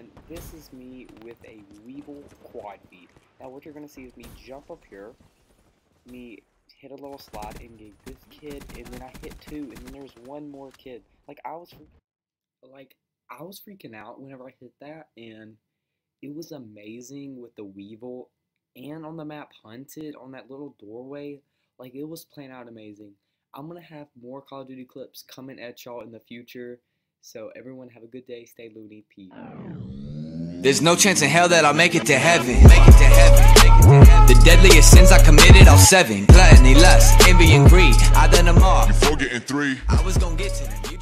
everyone, this is me with a Weevil quad feed. Now what you're going to see is me jump up here, me hit a little slide and get this kid, and then I hit two, and then there's one more kid. I was freaking out whenever I hit that, and it was amazing with the Weevil and on the map Hunted on that little doorway. It was playing out amazing. I'm going to have more Call of Duty clips coming at y'all in the future. So everyone have a good day, stay loony, peace. There's no chance in hell that I'll make it to heaven. The deadliest sins I committed, all 7. Gluttony, lust, envy, and greed. I done them all. Before getting 3. I was gonna get to them.